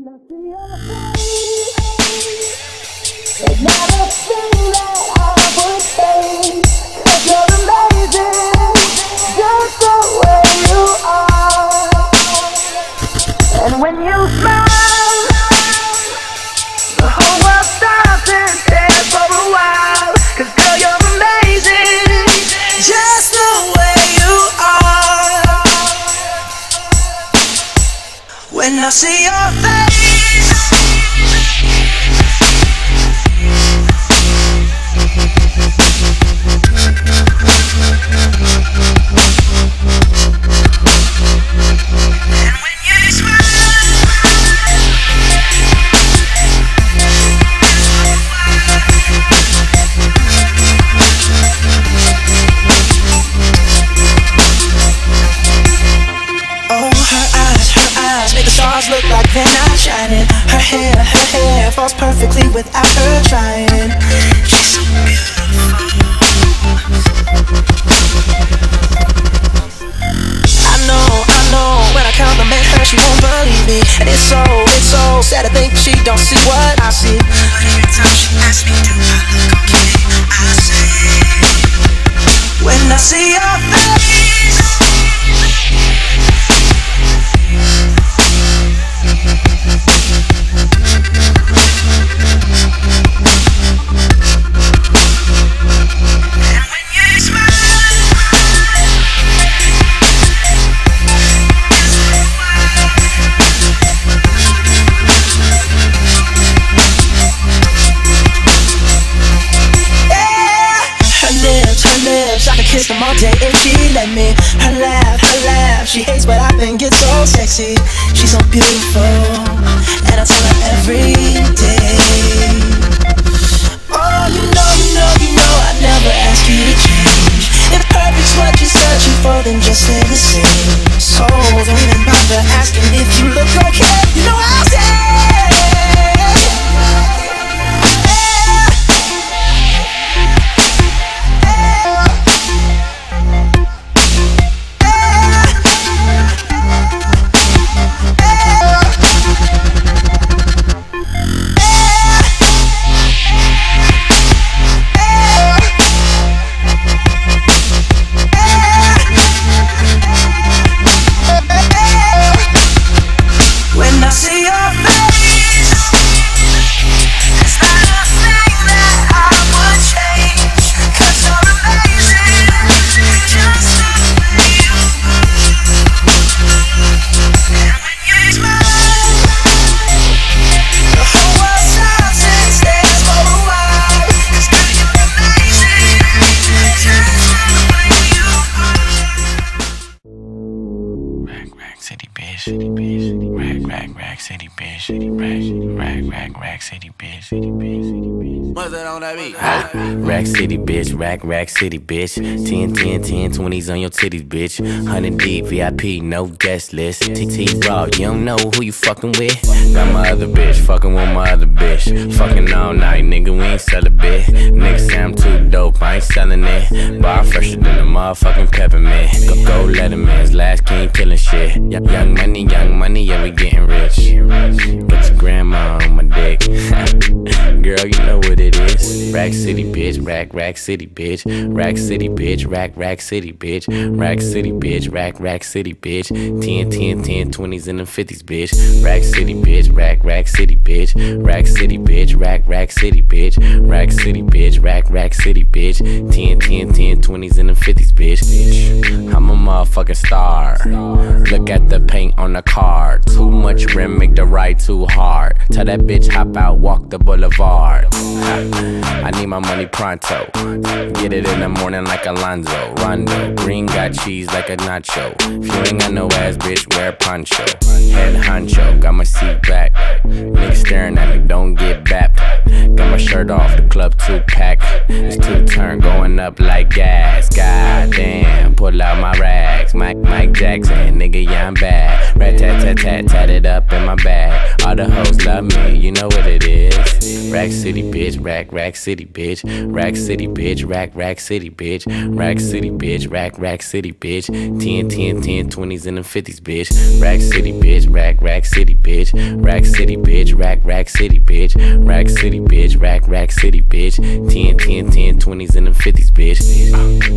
I see your face, there's not a thing that I would say, 'cause you're amazing, just the way you are. And when you smile, the whole world stops and stares for a while, 'cause girl, you're amazing, just the way you are. When I see your face, look like they're not shining. Her hair falls perfectly without her trying. She's so beautiful. I know, when I compliment her, she won't believe me. And it's so sad to think she don't see what I see. But every time she asks me, do I look okay, I say, when I see your face, I could kiss them all day if she let me. Her laugh, she hates but I think it's so sexy. She's so beautiful, and I tell her every day. Oh, you know, I never ask you to change. If perfect's what you're searching for, then just stay the same. So don't even bother asking if you look okay. You know I'll say, Rack City, bitch, rack city, bitch. 10, 10, 10, 20s on your titties, bitch. 100 deep, VIP, no guest list. TT raw, you don't know who you fucking with. Got my other bitch, fucking with my other bitch. Fucking all night, nigga, we ain't sell a bit. Nigga say I'm too dope, I ain't selling it. Bar fresher than a motherfucking peppermint. Go Letterman's last king killing shit. Young money, yeah, we getting rich. Get your grandma on my dick. Girl, you know what it is. Rack City, bitch, rack city, bitch. Rack City, bitch, rack city, bitch. Rack City, bitch, rack city, bitch. 10, 10, 10, 20s and them 50s, bitch. Rack City, bitch, rack city, bitch. Rack City, bitch, rack city, bitch. Rack City, bitch, rack city, bitch. 10, 10, 10, 20s and them 50s, bitch. I'm a motherfucking star. Look at the paint on the car. Too much rim, make the ride too hard. Tell that bitch hop out, walk the boulevard. I need my money pronto. Get it in the morning like Alonzo. Rondo, green got cheese like a nacho. If you ain't got no ass, bitch, wear a poncho. Head honcho, got my seat back. Niggas staring at me, don't get bapped. Got my shirt shirt off, the club 2-pack. It's 2-turn going up like gas. God damn, pull out my rags. Mike Jackson, nigga, yeah, I'm bad. Rat-tat-tat-tat, tat it up in my bag. All the hoes love me, you know what it is. Rack City, bitch, rack city, bitch. Rack City, bitch, rack city, bitch. Rack City, bitch, rack city, bitch. 10, 20s and the 50s, bitch. Rack City, bitch, rack city, bitch. Rack City, bitch, rack city, bitch. Rack City, bitch, rack city, bitch. 10, 20s and the 50s, bitch.